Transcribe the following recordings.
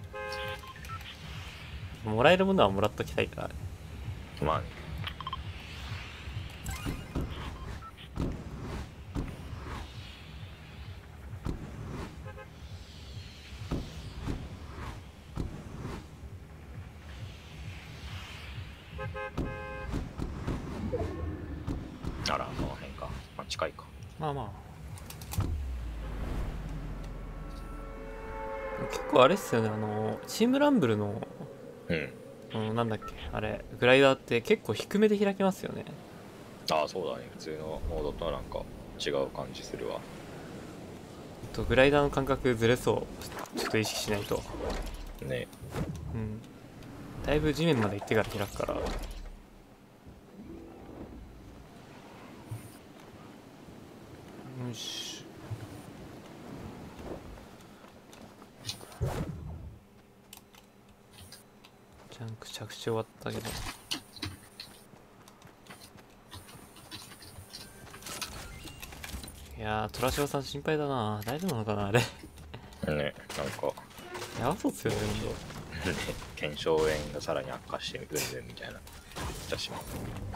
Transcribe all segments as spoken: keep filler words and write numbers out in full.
もらえるものはもらっときたいから。 まあね。あら、この辺か。まあ、近いか。 まあまあ。結構あれっすよね、あの、チームランブルの、 うん。 うん、なんだっけ、あれ、グライダーって結構低めで開けますよね。 ああ、そうだね。普通のモードとなんか違う感じするわ。 とグライダーの感覚ずれそう。ちょっと意識しないと。 ね。 うん。だいぶ地面まで行ってから開くから。よし。ジャンク着地終わったけど。いやー、トラシオさん心配だな。大丈夫なのかなあれ。 ね。なんか、 やばそうっすよね、ほんと。 ね、腱鞘炎がさらに悪化してうんぬんみたいな。私も。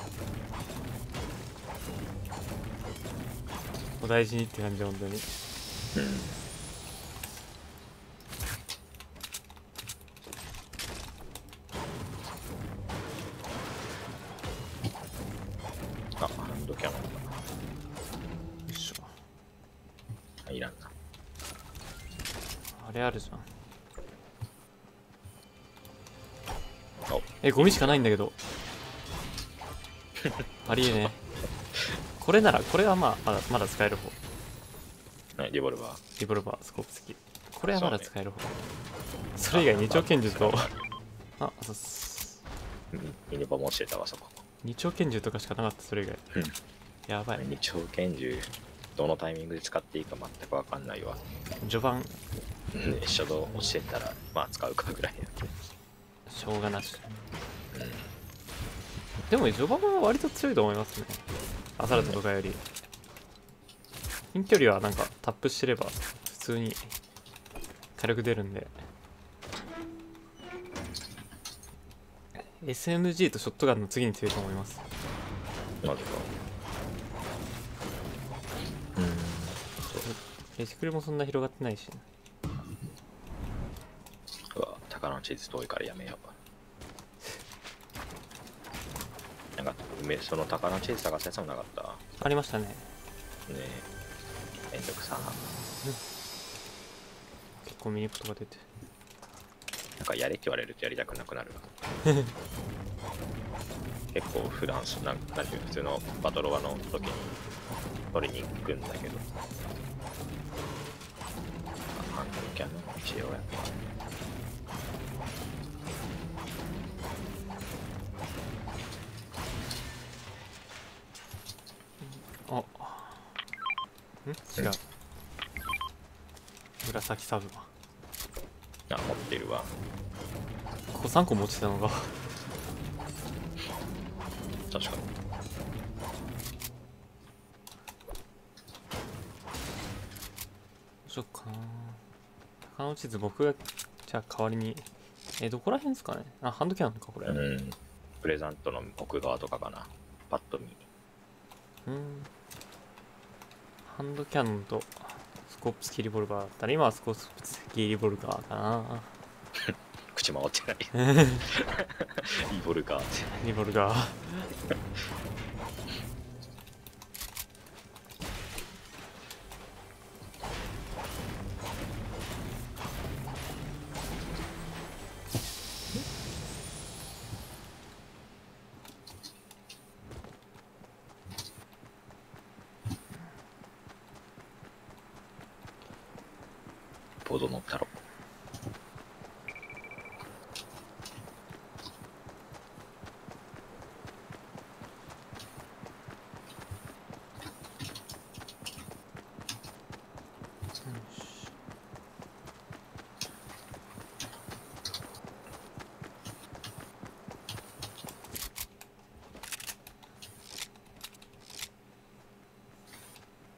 お大事にって感じ、本当に。 うん。あ、ハンドキャノンよいしょ。 だ。いらんな。 あれあるじゃん。 お、 え、ゴミしかないんだけど。ありえねえ。これなら、これはまあ、まだ、まだ使える方。 ね、リボルバー。 リボルバー、スコープ付き。これはまだ使える方。そ,、 そうね、 れ以外二丁拳銃と、 ああ、そうっす。 ミニバもしてたわ、そこ。 二丁拳銃とかしかなかった、それ以外。 うん。 やばい。 二丁拳銃、どのタイミングで使っていいか全くわかんないわ。 序盤、 ね、初動落ちてたら、まあ使うかぐらいだ。 しょうがなし。 うん。 でも序盤は割と強いと思いますね。アサルトとかより。近距離はなんかタップしてれば普通に火力出るんで。エスエムジー とショットガンの次に強いと思います。 なぜか。うん。 レジクルもそんな広がってないし。 うわ、高野チーズ遠いからやめよう。なんか、梅その高野チーズ探すやつもなかった。 ありましたね。 ねえ。めんどくさ。 結構ミニポとか出て。 なんかやれって言われるとやりたくなくなるわ。結構普段なんなんていう普通のバトロワの時に取りに行くんだけど。ハンドキャノンしようやっあ、ん違う。紫サブマ。 ぱ。あ、持ってるわ。 ここさんこ持ってたのが。 確かに。 どうしよっかな。高野地図僕が、じゃあ代わりに。え、どこら辺ですかね。あ、ハンドキャノンか、これ。 うん。プレザントの奥側とかかな。パッと見。 うん。ハンドキャノンとスコープ付きリボルバーだったら、今はスコープ付きリボルバーかな。 口回ってない。リボルガーって。 リボルガー。 ボード乗ったろ。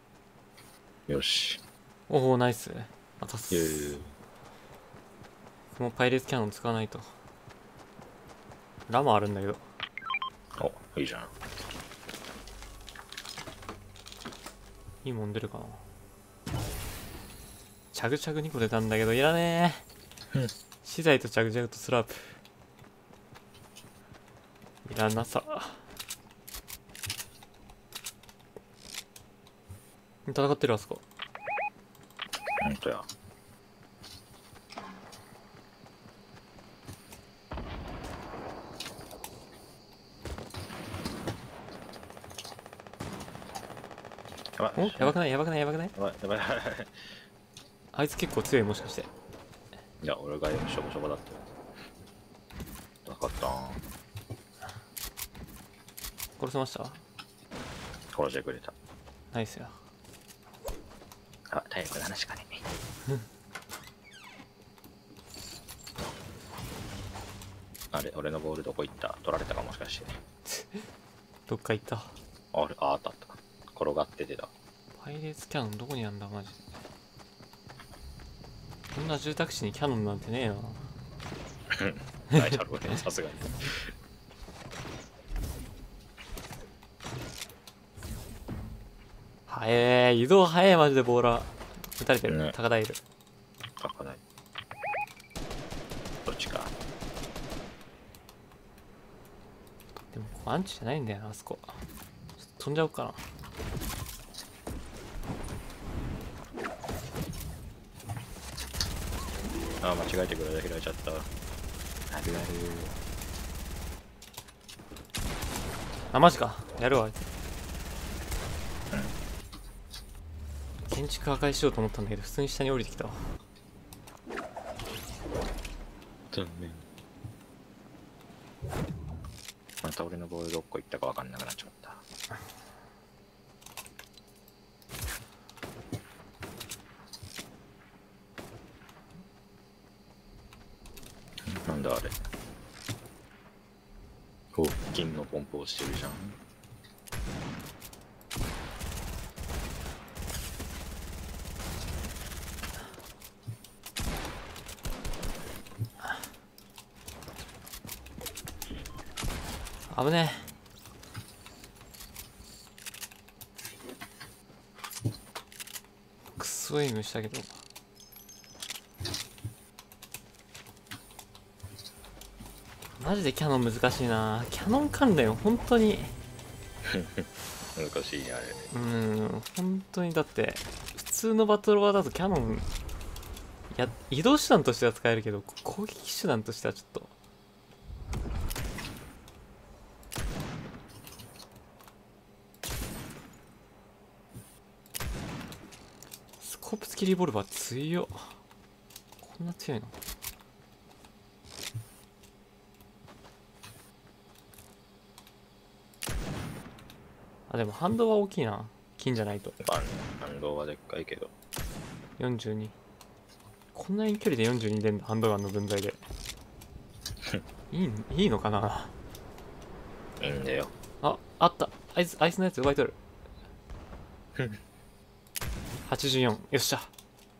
よし。 おお、ナイス。あたっす。 ゆう。 僕もパイレーツキャノン使わないと。ラもあるんだけど。 お、いいじゃん。 いいもん出るかな。チャグチャグにこ出たんだけどいらねえ。資材とチャグチャグとスラープいらなさ。戦ってるあそこ。 ほんとや。やばおい。 やばくないやばくないやばくないやばいやばい。 あいつ結構強いもしかして。 いや、俺がしょぼしょぼだった。なかったん。 殺せました。 殺してくれた。 ナイスや。 あ、体力の話かね。あれ、俺のボールどこ行った？取られたかもしかして。 どっか行った。 あれ、あ、あったあった。転がっててた。 パイレーツキャノンどこにあんだマジで。こんな住宅地にキャノンなんてねえな。 ないだろうね、さすがに。 はえー、移動早えマジでボーラー。撃たれてる、 ね高台いる。 書かない。どっちか。 でもここアンチじゃないんだよなあそこ。ちょっと飛んじゃおうかな。 あ、間違えてくれた、開いちゃった。あるある。 あマジかやるわあいつ。建築破壊しようと思ったんだけど普通に下に降りてきたわ。 残念。また俺のボールどこ行ったか分かんなくなっちまった。なんだあれ。お、金のポンプをしてるじゃん。 危ねえ。クソエイムしたけどマジでキャノン難しいな。キャノン関連本当に難しいね、あれ。 うーん本当にだって普通のバトルワーだとキャノンいや移動手段としては使えるけど攻撃手段としてはちょっとスコープ付きリボルバー強っ。こんな強いの。あでも反動は大きいな金じゃないと。 まあ、反動はでっかいけど。 よんじゅうに。こんな遠距離でよんじゅうに出んだハンドガンの分際でいいいいのかな。 いいんだよ。 ああったアイスアイスのやつ奪い取るはちじゅうよん。よっしゃ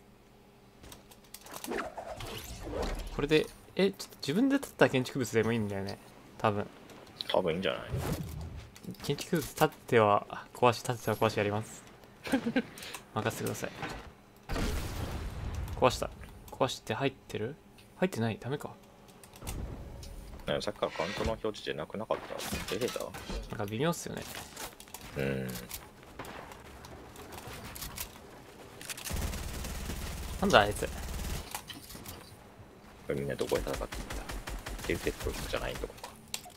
これでえちょっと自分で建てた建築物でもいいんだよね多分。 多分いいんじゃない？ 建築物建てては壊し建てては壊しやります任せてください。壊した壊して入ってる入ってないダメか。 ね、さっきからカウントの表示じゃなくなかった？出てた？ なんか微妙っすよね。 うん。 なんだあいつ。 これみんなどこで戦っていったデルテッドじゃないとこか。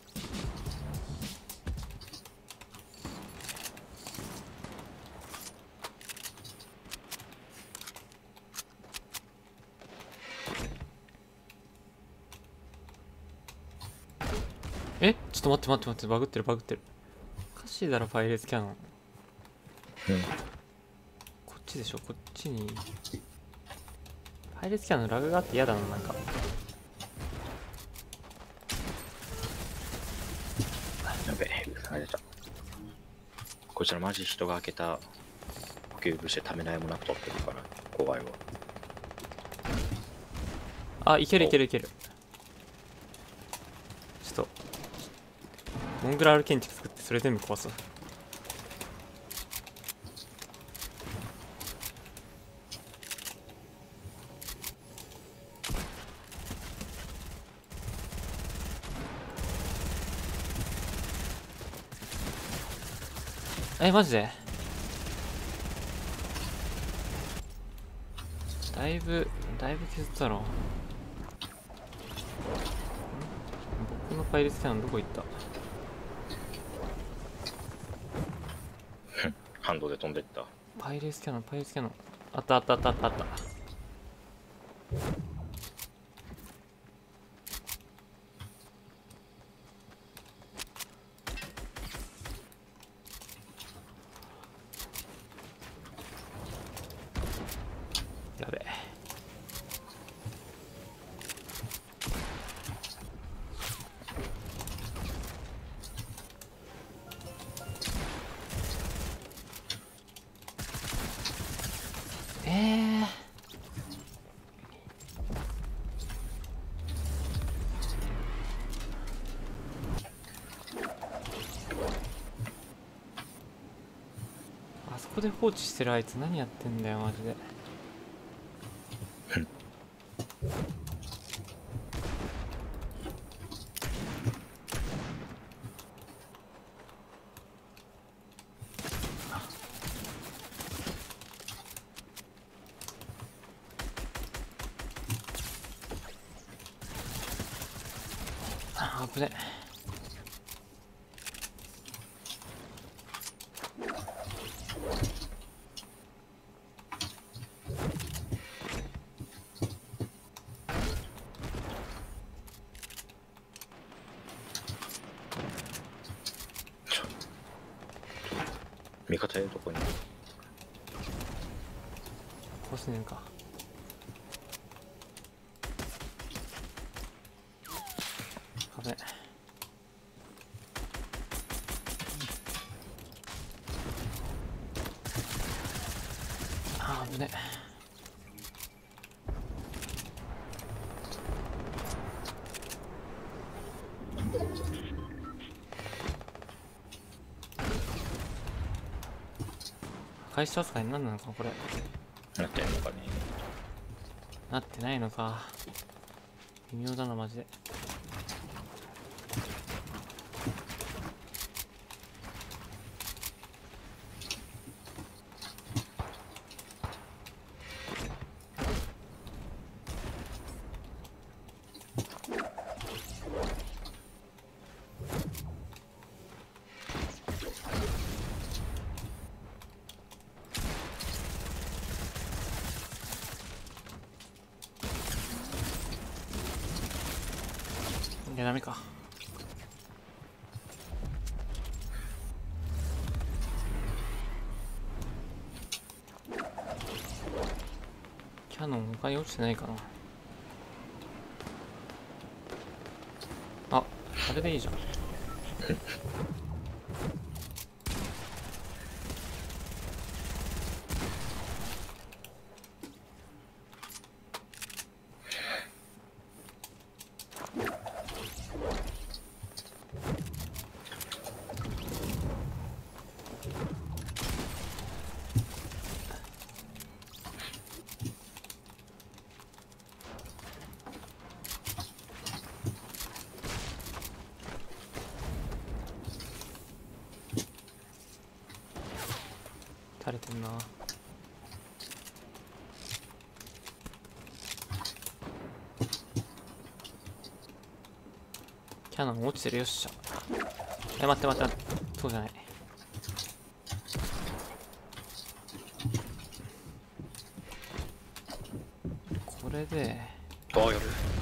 えちょっと待って待って待ってバグってるバグってる。おかしいだろパイレーツキャノン。 うん。 こっちでしょこっちに。パイレーツキャノンラグがあって嫌だななんか。 やべえ、あれだ。こちらマジ人が開けた補給物してためらいもなく取ってるから怖いわ。 あ、いけるいけるいける。ちょっとモングラル建築作ってそれ全部壊すわ。え、マジでだいぶだいぶ削ったろ。ん僕のパイレスキャノンどこ行った？ ハンドで飛んでった。 パイレスキャノンパイレスキャノンあったあったあったあったあった。やべえ。えー、あそこで放置してるあいつ何やってんだよマジで。あ、危ね。 味方いるとこに。 こうすねんか。危ね。あ、危ね。開始扱いになんなのかこれ。 なってんのかね。 なってないのか。微妙だなマジで。いやダメか。キャノン他に落ちてないかな。あ、あれでいいじゃん。垂れてんな。キャノン落ちてる。よっしゃ。え、待って待って待って、そうじゃない。これでああ、やる。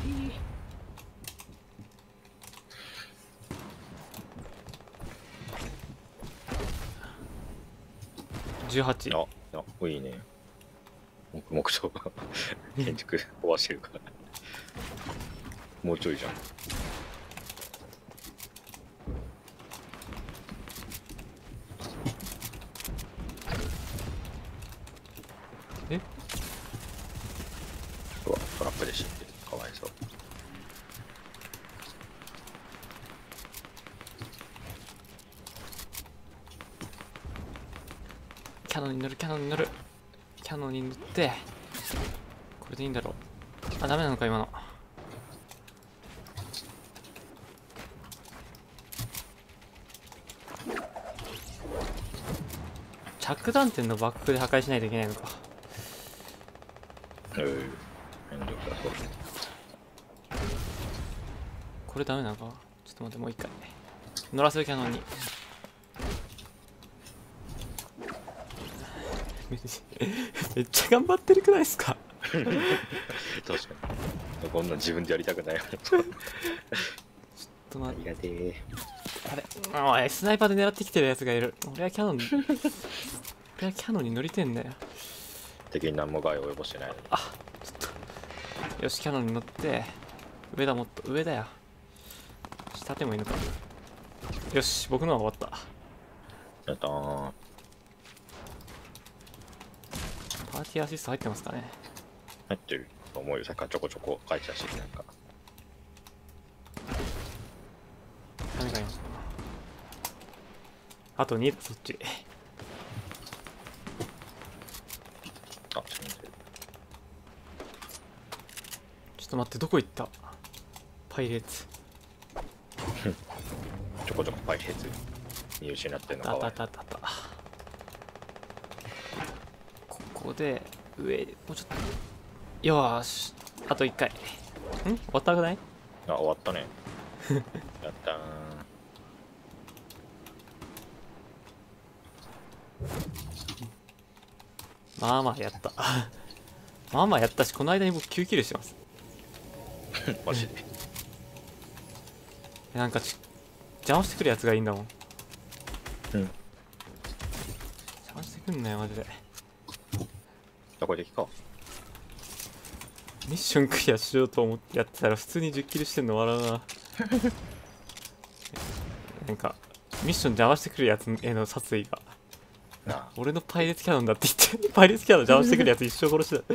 じゅうはち。 あ、あ、いいね。黙々と建築壊してるから。もうちょいじゃん。 え、 うわ、トラップで死んでる。 かわいそう。 キャノンに乗るキャノンに乗るキャノンに乗って、これでいいんだろう。あ、ダメなのか今の。着弾点のバックで破壊しないといけないのか。 うん、めんどくさそう。 これダメなのか。ちょっと待って、もう一回乗らせるキャノンに。めっちゃ頑張ってるくないですか。 確かに。こんなん自分でやりたくない。 ちょっと待って。 ありがてえ。 あれ、おい、スナイパーで狙ってきてるやつがいる。俺はキャノン俺はキャノンに乗りてんだよ。 敵に何も害を及ぼしてないのに。 あ、ちょっとよし、キャノンに乗って、上だ、もっと上だよ。下でもいいのか。よし、僕のは終わった。 やったー。 パーティーアシスト入ってますかね。 入ってると思うよ。さっきからちょこちょこ書いてたし、なんか。 ダメかよ。あとにだ、そっち。 あ、すみません。 ちょっと待って、どこ行ったパイレーツ。 ちょこちょこパイレーツ見失ってんのかあったあわいったあったあった。ここで、上、もうちょっと。よーし、あといっかい。ん終わったくない？ あ、終わったね。やったー。 まあまあやったまあまあやったし、この間に僕きゅうキルしてます。 マジで。 なんかち邪魔してくるやつがいいんだもん。 うん。 邪魔してくんなよマジで。 あ、これ敵か。 ミッションクリアしようと思ってやってたら普通にじゅっキルしてんの笑うななんかミッション邪魔してくるやつへの殺意が、 なあ。 俺のパイレーツキャノンだって言ってパイレーツキャノン邪魔してくるやつ一生殺しだ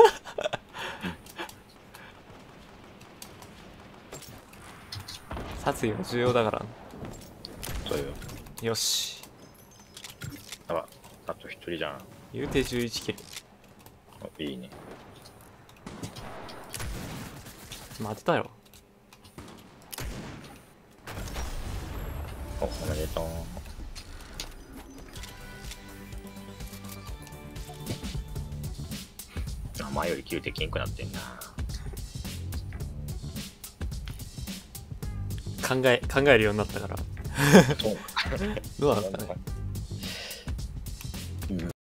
殺意は重要だから。 そうよ。 よし、 あら、あと一人じゃん。 言うてじゅういちキル。 あ、いいね。 待ってたよ。 お、おめでとう。あ、前よりキルできんくなってんな。 考え考えるようになったからそう。 どうなのかね。 うん。